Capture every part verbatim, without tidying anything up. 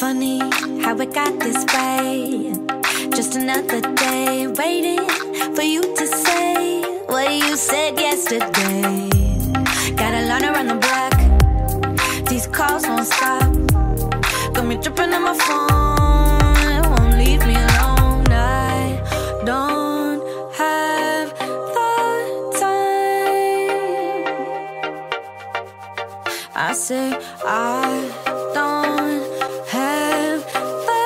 Funny how it got this way. Just another day waiting for you to say what you said yesterday. Got a line around the block, these calls won't stop. Got me tripping on my phone, it won't leave me alone. I don't have the time. I say I don't have the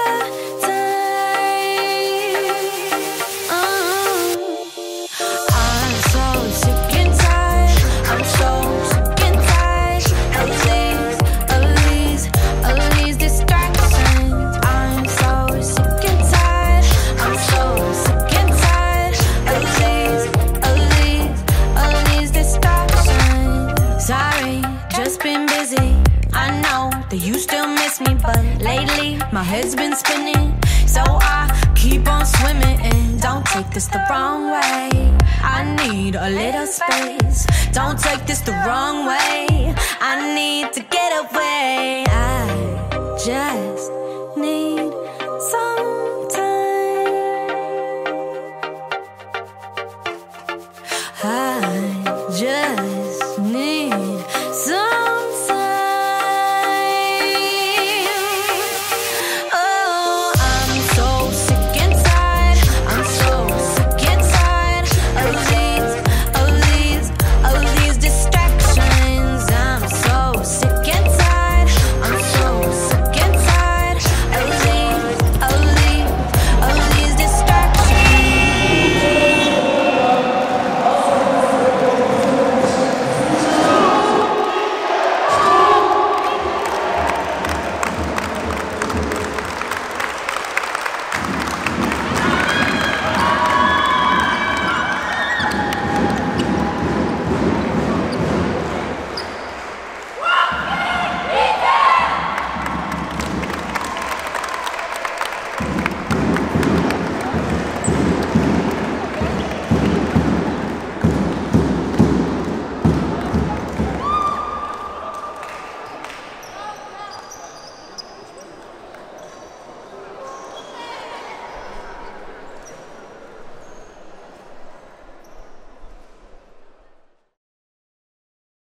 time. uh, I'm so sick and tired, I'm so sick and tired of these, of these, of these distractions. I'm so sick and tired, I'm so sick and tired of these, of these, of these distractions. Sorry, just been busy. I know that you still miss me, but lately my head's been spinning, so I keep on swimming. And don't take this the wrong way, I need a little space. Don't take this the wrong way, I need to get away. I just need some time. I just